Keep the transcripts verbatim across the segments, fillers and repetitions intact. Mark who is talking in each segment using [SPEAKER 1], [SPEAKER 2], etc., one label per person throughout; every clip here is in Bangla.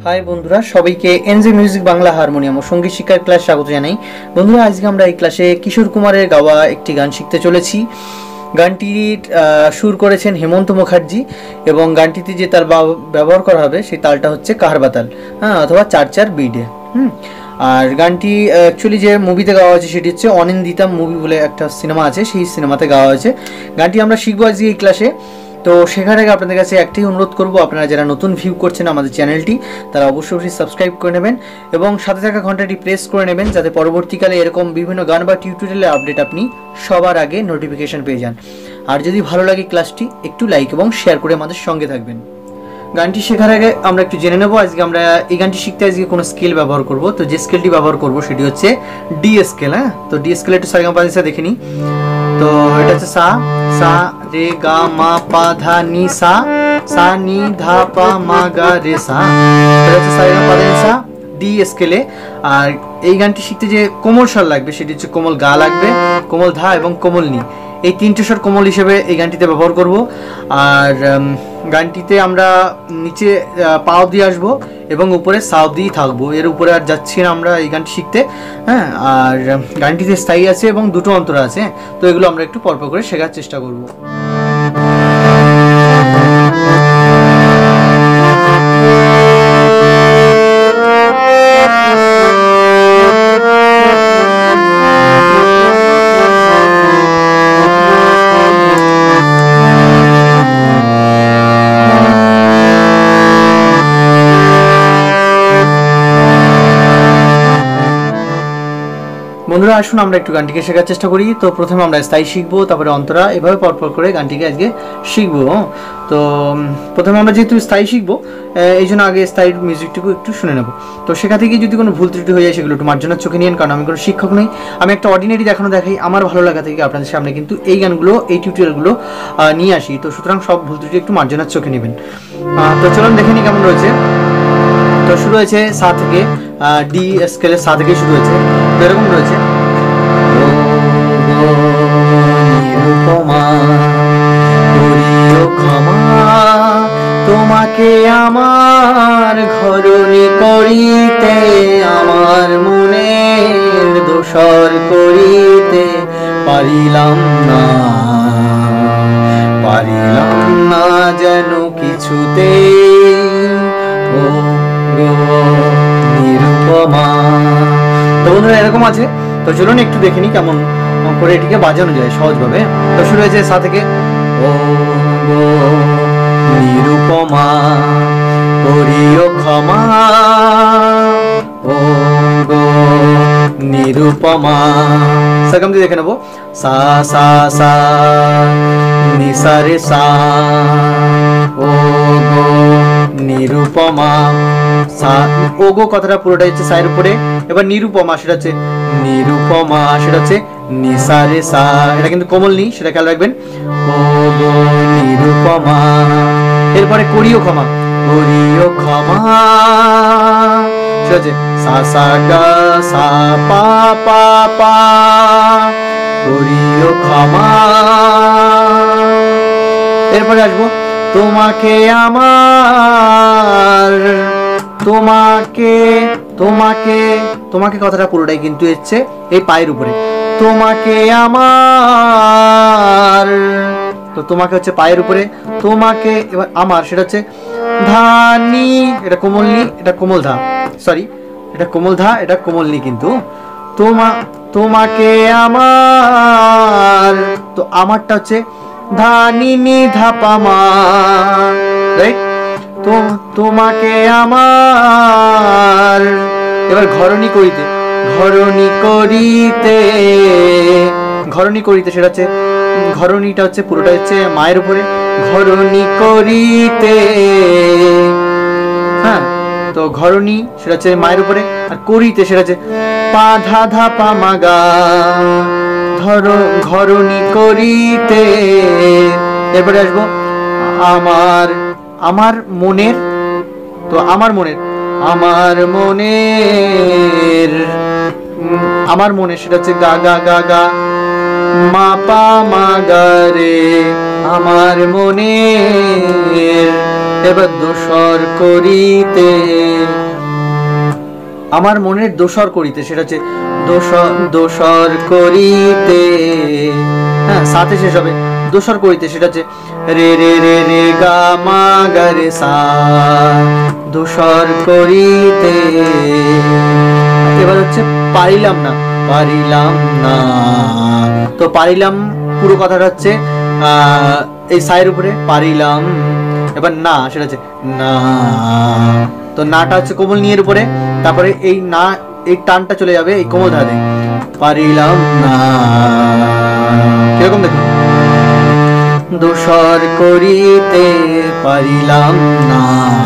[SPEAKER 1] হাই বন্ধুরা, সবাইকে এনজে মিউজিক বাংলা হারমোনিয়াম ও সঙ্গীত শিক্ষার ক্লাস স্বাগত জানাই। বন্ধুরা, আজকে আমরা এই ক্লাসে কিশোর কুমারের গাওয়া একটি গান শিখতে চলেছি। গানটির সুর করেছেন হেমন্ত মুখার্জি এবং গানটিতে যে তাল ব্যবহার করা হবে সেই তালটা হচ্ছে কাহারবা তাল, হ্যাঁ, অথবা চার চার বিডে। হুম আর গানটি অ্যাকচুয়ালি যে মুভিতে গাওয়া হয়েছে সেটি হচ্ছে অনিন্দিতা মুভি বলে একটা সিনেমা আছে, সেই সিনেমাতে গাওয়া হয়েছে। গানটি আমরা শিখবো আজকে এই ক্লাসে। তো শেখার আগে আপনাদের কাছে একটাই অনুরোধ করব, আপনারা যারা নতুন ভিউ করছেন আমাদের চ্যানেলটি তারা অবশ্যই অবশ্যই সাবস্ক্রাইব করে নেবেন এবং সাথে থাকা ঘন্টাটি প্রেস করে নেবেন, যাতে পরবর্তীকালে এরকম বিভিন্ন গান বা টিউটোরিয়ালের আপডেট আপনি সবার আগে নোটিফিকেশন পেয়ে যান। আর যদি ভালো লাগে ক্লাসটি একটু লাইক এবং শেয়ার করে আমাদের সঙ্গে থাকবেন। গানটি শেখার আগে আমরা একটু জেনে নেব আজকে আমরা এই গানটি শিখতে আজকে কোনো স্কেল ব্যবহার করব। তো যে স্কেলটি ব্যবহার করব সেটি হচ্ছে ডি স্কেল। হ্যাঁ, তো ডি স্কেল একটু সারেগামা পা দেখে নিই। তো এটা হচ্ছে সা সা রে গা মা পা ধা নি সা সা নি ধা পা মা গা রে সা। এটা হচ্ছে সারেগামা পা ধা সা ডি স্কেলে। আর এই গানটি শিখতে যে কোমল স্বর লাগবে সেটি হচ্ছে কোমল গা লাগবে, কোমল ধা এবং কোমল নি, এই তিনটে স্বর কোমল হিসেবে এই গানটিতে ব্যবহার করব। আর গানটিতে আমরা নিচে পা অবধি আসবো এবং উপরে সা অবধিই থাকবো, এর উপরে আর যাচ্ছি না আমরা এই গানটি শিখতে। হ্যাঁ, আর গানটিতে স্থায়ী আছে এবং দুটো অন্তরা আছে, তো এগুলো আমরা একটু পরপর করে শেখার চেষ্টা করব। বন্ধুরা, আসুন আমরা একটু গানটিকে শেখার চেষ্টা করি। তো প্রথমে আমরা স্থায়ী শিখবো, তারপরে অন্তরা, এভাবে পরপর করে গানটিকে আজকে শিখবো। তো প্রথমে আমরা যেহেতু স্থায়ী শিখবো এই জন্য আগে স্থায়ী মিউজিকটুকু একটু শুনে নেবো। তো সেখান থেকে যদি কোনো ভুল ত্রুটি হয়ে যায় সেগুলো একটু মার্জনার চোখে নিন, কারণ আমি কোনো শিক্ষক নই, আমি একটা অর্ডিনারি দেখানো দেখাই আমার ভালো লাগা থেকে আপনাদের সামনে কিন্তু এই গানগুলো এই টিউটোরিয়ালগুলো নিয়ে আসি। তো সুতরাং সব ভুল ত্রুটি একটু মার্জনার চোখে নেবেন। তো চলুন দেখে নিই কেমন রয়েছে। তো শুরু হয়েছে সা থেকে, ডি স্কেলের সা থেকে শুরু হয়েছে। তো এরকম রয়েছে, তোমাকে আমার ঘরণী করিতে, আমার মনের দোসর করিতে পারিলাম না, পারিলাম না যেন কিছুতে ও গো নিরুপমা। তো বন্ধুরা এরকম আছে। তো চলুন একটু দেখে নিই কেমন করে এটিকে বাজানো যায় সহজভাবে। তো শুরু হয়েছে সা থেকে, ও গো নিরুপমা করিও ক্ষমা, ও গো নিরুপমা। সেরকম দিয়ে দেখে নেবো, সা সা সা নি সা রে সা, ও গো নিরুপমা। সা ও গো কথাটা পুরোটাই হচ্ছে সায়ের উপরে। এবার নিরুপমা সেটা হচ্ছে নিরুপমা, সেটা হচ্ছে নি সা রে সা, এটা কিন্তু কোমল নি, সেটা খেয়াল রাখবেন। ও গো নিরুপমা। এরপরে করিও ক্ষমা, করিও ক্ষমা, সেটা হচ্ছে সা সা গা সা পা পা পা, করিও ক্ষমা। এরপরে আসবো তোমাকে আমার, তোমাকে তোমাকে তোমাকে কথাটা পুরোটাই কিন্তু হচ্ছে এই পায়ের উপরে, তোমাকে আমার। তো তোমাকে হচ্ছে পায়ের উপরে, তোমাকে এবার আমার সেটা হচ্ছে ধানি, এটা কোমল নি, এটা কোমল ধা, সরি এটা কোমল ধা, এটা কোমল নি কিন্তু। তোমা তোমাকে আমার, তো আমারটা হচ্ছে ধানি নি ধা পা মা, রাইট। তো তোমাকে আমার। এবার ঘরণী করিতে, ঘরণী করিতে, ঘরণী করিতে সেটা হচ্ছে ঘরণীটা হচ্ছে পুরোটা হচ্ছে মায়ের উপরে, ঘরণী করিতে। হ্যাঁ, তো ঘরণী সেটা হচ্ছে মায়ের উপরে, আর করিতে সেটা হচ্ছে পা ধা ধা পা মা গা, ধর ঘরণী করিতে। এরপরে আসবো আমার, আমার মনের, তো আমার মনের, আমার মনের, আমার মনে সেটা হচ্ছে গা গা গা গা, মা পা মা গা রে, আমার মনের এবার দোসর করিতে, আমার মনের দোসর করিতে, সেটা হচ্ছে দোসর দোসর করিতে, হ্যাঁ সাথে শেষ হবে। দোসর করিতে সেটা হচ্ছে রে রে রে রে গা মা গা রে সা, দোসর করিতে। এবার হচ্ছে পারিলাম না, পারিলাম না, তো পারিলাম পুরো কথাটা হচ্ছে আহ এই সায়ের উপরে পারিলাম। এবার না সেটা হচ্ছে না, তো নাটা হচ্ছে কোমল নিয়ের উপরে, তারপরে এই না এই টানটা চলে যাবে এই কোমল ধারে, পারিলাম না। কিরকম দেখুন, দোসর করিতে পারিলাম না।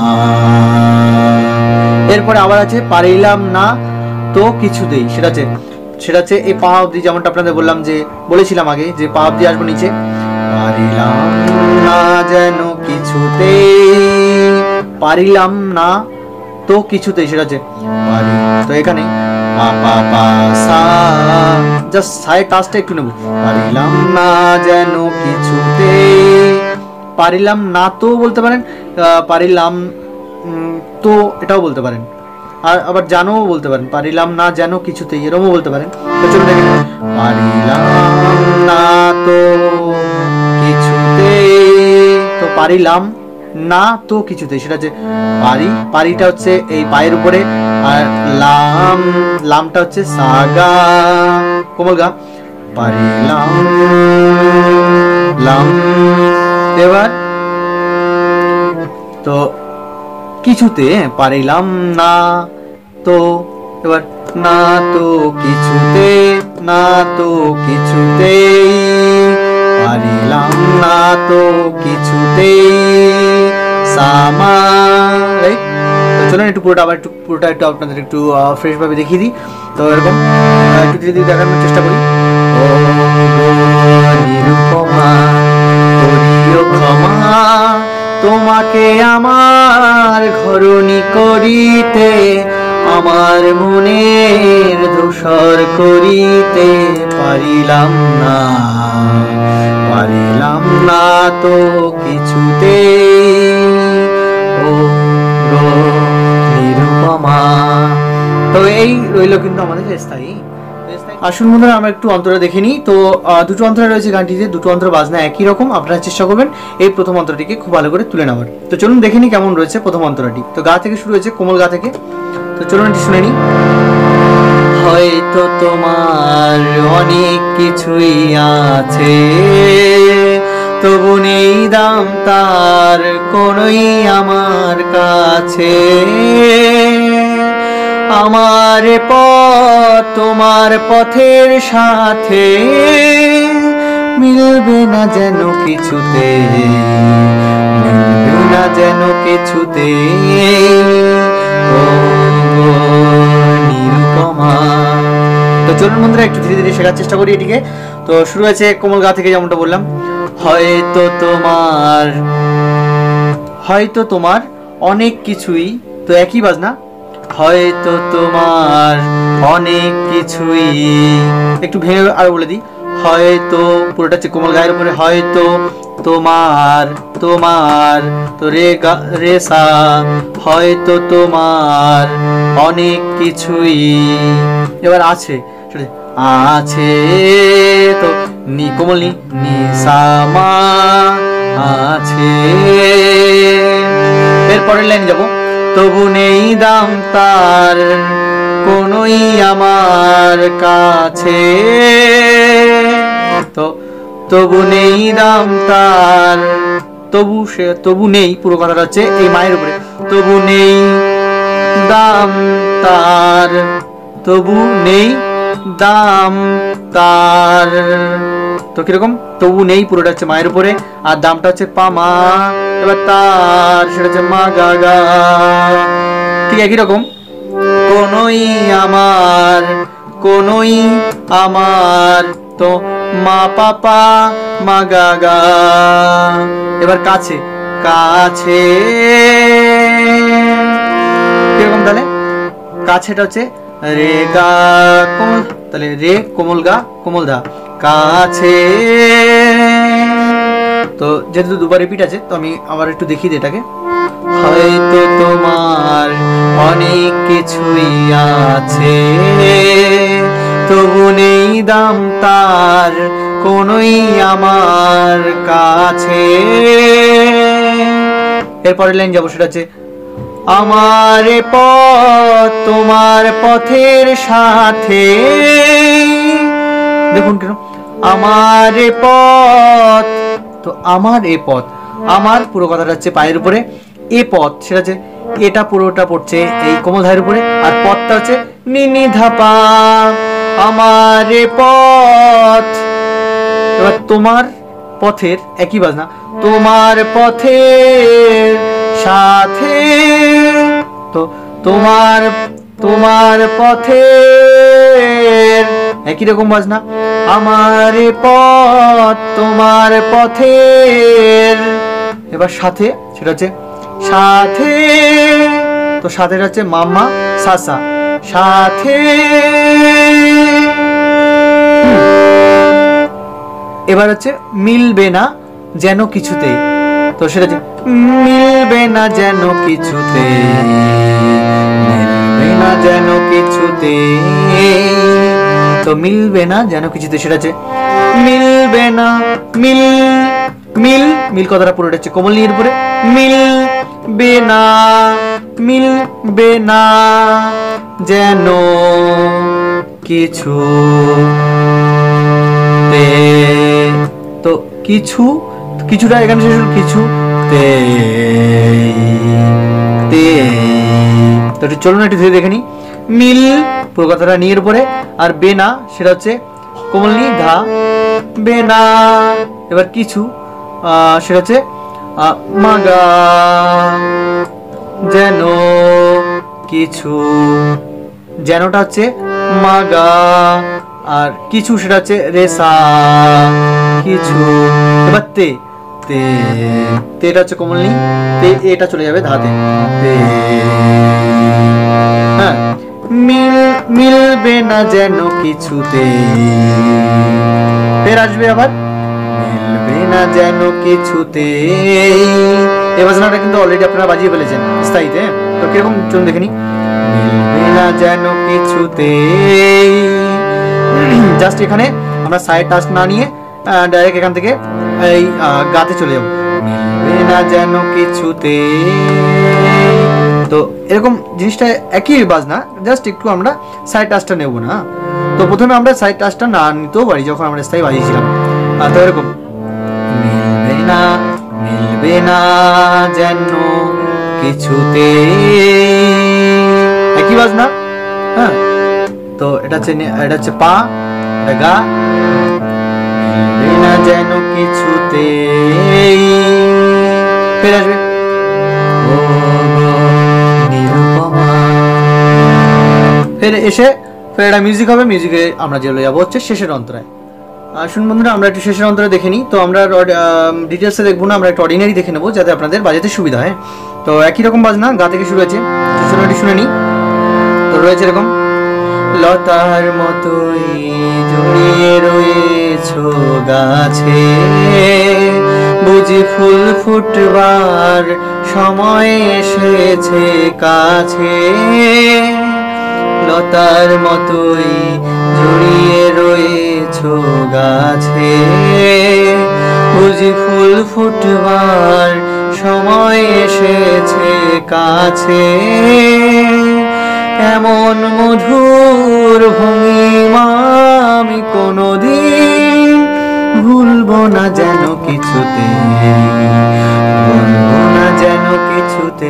[SPEAKER 1] এরপরে আবার আছে পারিলাম না তো কিছুতেই, সেটা আছে সেটা হচ্ছে এই পা অবধি, যেমনটা আপনাদের বললাম যে বলেছিলাম আগে যে পা অবধি আসবো নিচে, পারিলাম না যেন কিছুতেই, পারিলাম না তো কিছুতেই, সেটা হচ্ছে পারি। তো এখানে পা পা পা সা, জাস্ট সাই টাচটা একটু নেব, পারিলাম না যেন কিছুতেই, পারিলাম না তো বলতে পারেন, পারিলাম তো এটাও বলতে পারেন, আর আবার জানো বলতে পারেন, পারিলাম না যেন কিছুতেই এরকমও বলতে পারেন। তো চলুন দেখি, পারিলাম না তো কিছুতেই, তো পারিলাম না তো কিছুতেই, সেটা হচ্ছে পারি, পারিটা হচ্ছে এই পায়ের উপরে, আর লাম লামটা হচ্ছে সাগা কোমল গা, পারিলাম লাম। এবার তো কিছুতে পারিলাম না তো, এবার না তো কিছুতে, না তো কিছুতে, পারিলাম না তো কিছুতে সামা। রাইট, তো চলুন একটু পুরোটা আবার একটু পুরোটা একটু আপনাদের একটু ফ্রেশ ভাবে দেখিয়ে দিই। তো এরকম একটু ধীরে ধীরে দেখানোর চেষ্টা করি। ও নিরুপমা করিও ক্ষমা, তোমাকে আমার ঘরণী করিতে, আমার মনের দোসর করিতে পারিলাম না, পারিলাম না তো কিছুতে, ও গো নিরুপমা। তো এই রইল কিন্তু আমাদের স্থায়ী। আসুন বন্ধুরা আমরা একটু অন্তরা দেখে নিই। তো দুটো অন্তরা রয়েছে গানটিতে, দুটো অন্তরা বাজনা একই রকম, আপনারা চেষ্টা করবেন এই প্রথম অন্তরাটিকে খুব ভালো করে তুলে নেওয়ার। তো চলুন দেখে নিই কেমন রয়েছে প্রথম অন্তরাটি। তো গা থেকে শুরু হয়েছে, কোমল গা থেকে। তো চলুন এটি শুনে নিই। হয়তো তোমার অনেক কিছুই আছে, তবু নেই দাম তার কোনোই আমার কাছে, আমার পথ তোমার পথের সাথে মিলবে না যেন কিছুতে, মিলবে না যেন কিছুতে, ও গো নিরুপমা। তো চলুন বন্ধুরা একটু ধীরে ধীরে শেখার চেষ্টা করি এটিকে। তো শুরু হয়েছে কোমল গা থেকে, যেমনটা বললাম। হয়তো তোমার, হয়তো তোমার অনেক কিছুই, তো একই বাজনা, হয়তো তোমার অনেক কিছুই, একটু ভেঙে আরো বলে দিই, হয়তো পুরোটা হচ্ছে কোমল গায়ের উপরে, হয়তো তোমার, তোমার তো রে গা রে সা, হয়তো তোমার অনেক কিছুই। এবার আছে, আছে তো নি কোমল নি নি সা মা, আছে। এর পরের লাইন যাব, তবু নেই দাম তার কোনোই আমার কাছে, তো তবু নেই দাম তার, তবু সে তবু নেই পুরো কথাটা হচ্ছে এই মায়ের উপরে, তবু নেই দাম তার, তবু নেই দাম তার। তো কিরকম, তবু নেই পুরোটা হচ্ছে মায়ের উপরে, আর দামটা হচ্ছে পা মা, এবার তার সেটা হচ্ছে মা গা গা, ঠিক একই রকম। কোনোই আমার, কোনোই আমার, তো মা পাপা মা গা গা। এবার কাছে, কাছে কিরকম, তাহলে কাছেটা হচ্ছে রে গা কোমল, তাহলে রে কোমল গা কোমল ধা, কাছে। তো যেহেতু দুবার রিপিট আছে, তো আমি আবার একটু দেখিয়ে দিই এটাকে। হয়তো তোমার অনেক কিছুই আছে, তবু নেই দাম তার কোনোই আমার কাছে। এরপরের লাইন যাবো, সেটা হচ্ছে আমার পথ তোমার পথের সাথে। দেখুন কেন আমার পথ, তো আমার এ পথ, আমার পুরো কথাটা হচ্ছে পায়ের উপরে, এ পথ সেটা হচ্ছে এটা পুরোটা পড়ছে এই কোমল ধারের উপরে, আর পথটা হচ্ছে নিনি ধাপা। আমার এ পথ, এবার তোমার পথের একই বাজনা, তোমার পথের সাথে, তো তোমার তোমার পথের একই রকম বাজনা, আমার পথ তোমার পথের। এবার সাথে সেটা হচ্ছে সাথে, তো সাথে হচ্ছে মাম্মা সাসা, সাথে। এবার হচ্ছে মিলবে না যেন কিছুতে, তো সেটা হচ্ছে মিলবে না যেন কিছুতে, মিলবে না যেন কিছুতে, তো মিলবে না যেন কিছুতে সেটা হচ্ছে মিলবে না, মিল মিল মিল কথাটা পুরোটা হচ্ছে কোমল নির উপরে, মিলবে না, মিলবে না যেন কিছু, তো কিছু কিছুটা এখানে শেষ হলো, কিছু তে তে, তো চলুন একটু ধীরে দেখে নি। মিল পুরো কথাটা নিয়ের উপরে, আর বেনা সেটা হচ্ছে কোমল নি ধা, বেনা। এবার কিছু সেটা হচ্ছে মাগা যেন কিছু, যেনটা হচ্ছে মাগা, আর কিছু সেটা হচ্ছে রেসা কিছু। এবার তে তে, তেটা হচ্ছে কোমল নি, তে এটা চলে যাবে ধাতে, তে। হ্যাঁ, মিল মিলবে না যেন কিছুতে, ফের আসবে আবার মিলবে না যেন কিছুতে। এই বাজনাটা কিন্তু অলরেডি আপনারা বাজিয়ে ফেলেছেন স্থায়ীতে, তো কিরকম চলুন দেখে নি। মিলবে না যেন কিছুতে, জাস্ট এখানে আমরা সাইড টাচ না নিয়ে ডাইরেক্ট এখান থেকে এই গাতে চলে যাবো, মিলবে না যেন কিছুতে। তো এরকম জিনিসটা একই বাজনা, জাস্ট একটু আমরা সাইড টাচটা নেব না। তো প্রথমে আমরা সাইড টাচটা না নিতেও পারি যখন আমরা স্থায়ী বাজিয়েছিলাম। তো এরকম মিলবে না, মিলবে না যেন কিছুতে, একই বাজনা। হ্যাঁ, তো এটা হচ্ছে এটা হচ্ছে পা, এটা গা, মিলবে না যেন কিছুতে, ফের আসবে ফের এসে ফের এটা মিউজিক হবে, মিউজিকে আমরা চলে যাবো হচ্ছে শেষের অন্তরায়। শুন বন্ধুরা, আমরা একটু শেষের অন্তরে দেখে নিই। তো আমরা ডিটেলসে দেখবো না, আমরা একটু অর্ডিনারি দেখে নেবো যাতে আপনাদের বাজাতে সুবিধা হয়। তো একই রকম বাজনা গা থেকে শুরু হয়েছে, শুনে নিই। তো রয়েছে এরকম, লতার মতোই জড়িয়ে রয়েছো গাছে, বুঝি ফুল ফুটবার সময় এসেছে কাছে, লতার মতোই জড়িয়ে রয়েছো গাছে, বুঝি ফুল ফুটবার সময় এসেছে কাছে, এমন মধুর ভঙ্গিমা আমি কোনোদিন ভুলবো না যেন কিছুতে, ভুলবো না যেন কিছুতে।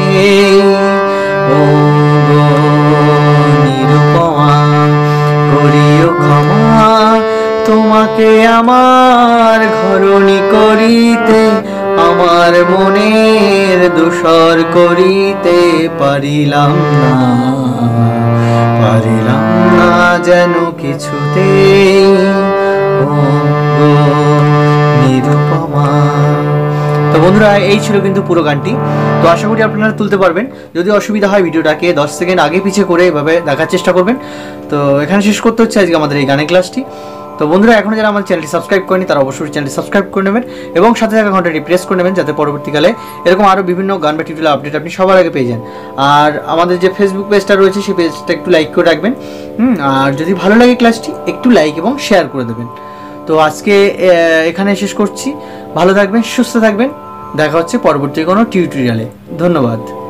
[SPEAKER 1] ও গো নিরুপমা করিও ক্ষমা, তোমাকে আমার ঘরণী করিতে, আমার মনের দোসর করিতে পারিলাম না, পারিলাম না যেন কিছুতে। ও গো নিরুপমা। তো বন্ধুরা, এই ছিল কিন্তু পুরো গানটি। তো আশা করি আপনারা তুলতে পারবেন। যদি অসুবিধা হয় ভিডিওটাকে দশ সেকেন্ড আগে পিছিয়ে করে এভাবে দেখার চেষ্টা করবেন। তো এখানে শেষ করতে হচ্ছে আজকে আমাদের এই গানের ক্লাসটি। তো বন্ধুরা এখনো যারা আমার চ্যানেলটি সাবস্ক্রাইব করেনি তারা অবশ্যই চ্যানেলটি সাবস্ক্রাইব করে নেবেন এবং সাথে থাকা ঘন্টাটি প্রেস করে নেবেন, যাতে পরবর্তীকালে এরকম আরও বিভিন্ন গান বা টিউটোরিয়াল আপডেট আপনি সবার আগে পেয়ে যান। আর আমাদের যে ফেসবুক পেজটা রয়েছে সেই পেজটা একটু লাইক করে রাখবেন, হুম আর যদি ভালো লাগে ক্লাসটি একটু লাইক এবং শেয়ার করে দেবেন। তো আজকে এখানে শেষ করছি, ভালো থাকবেন, সুস্থ থাকবেন, দেখা হচ্ছে পরবর্তী কোনো টিউটোরিয়ালে। ধন্যবাদ।